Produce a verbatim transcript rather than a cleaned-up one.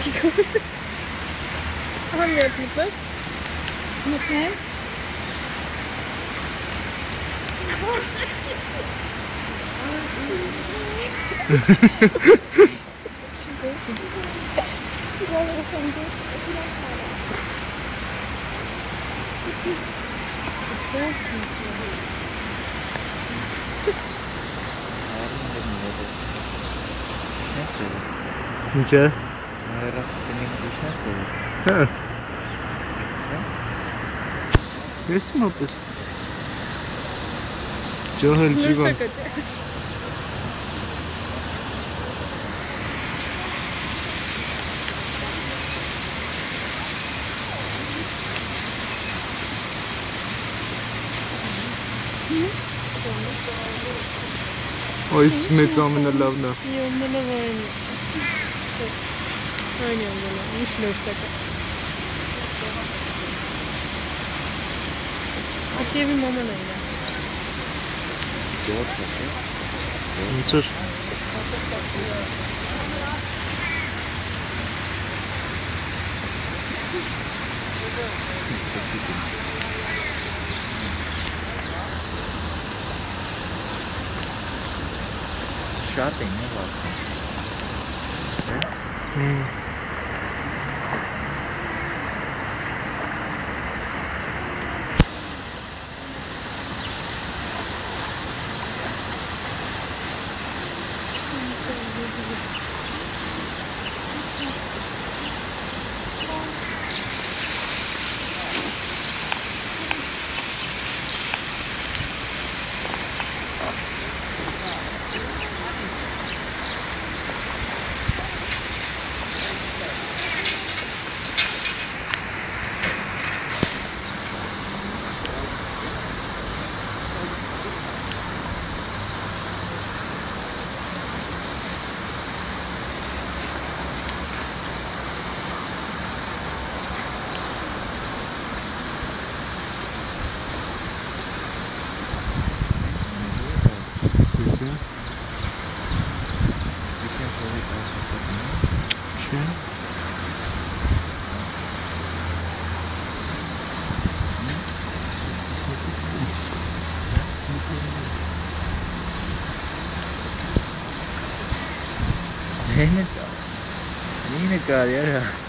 Ahmet mutlu. Mutlu. Ինչե՞։ Հա։ Ես մոտ։ Ջոհել ջիվան։ Այս մեծ ամենալավն է։ Մի ամենավայրն է։ Այն ամենը, ինչ մեծ տակը։ Ասիևի մաման է իրա։ Ինչ էր։ Շատ են է լավ։ Zeynep, yine kar ya.